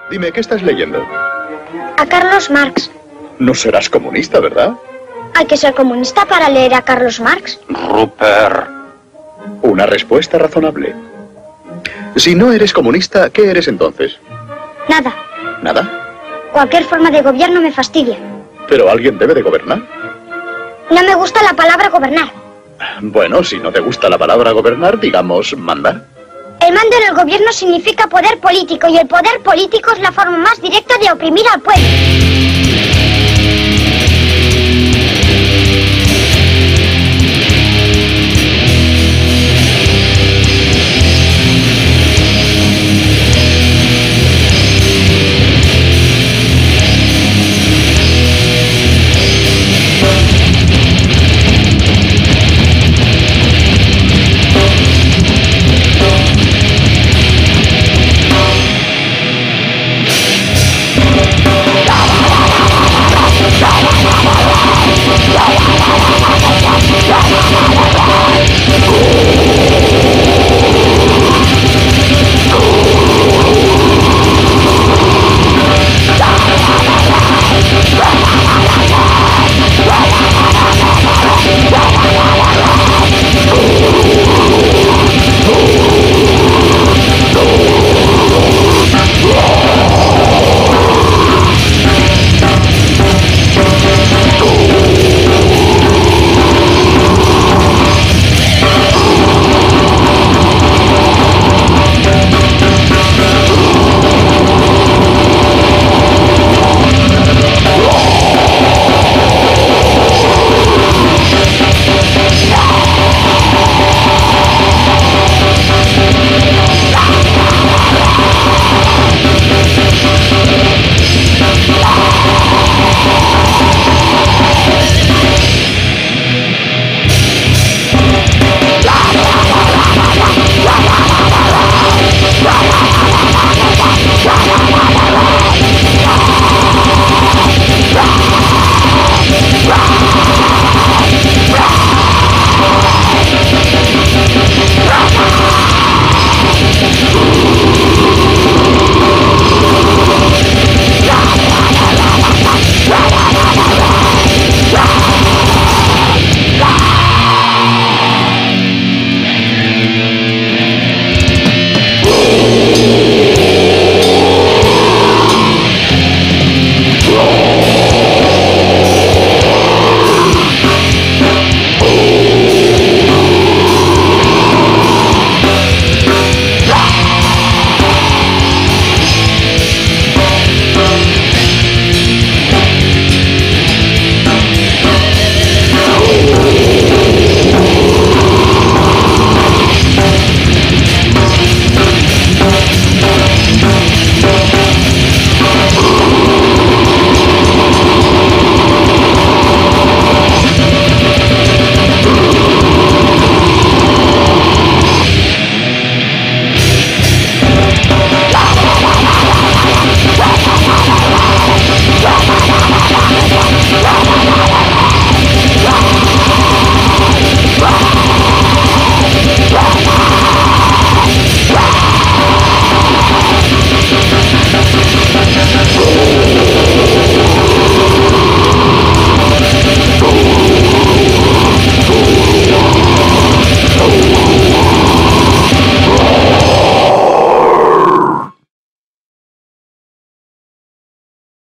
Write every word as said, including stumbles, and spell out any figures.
Dime, ¿qué estás leyendo? A Carlos Marx. No serás comunista, ¿verdad? Hay que ser comunista para leer a Carlos Marx. Rupert. Una respuesta razonable. Si no eres comunista, ¿qué eres entonces? Nada. ¿Nada? Cualquier forma de gobierno me fastidia. Pero alguien debe de gobernar. No me gusta la palabra gobernar. Bueno, si no te gusta la palabra gobernar, digamos mandar. El mando en el gobierno significa poder político y el poder político es la forma más directa de oprimir al pueblo.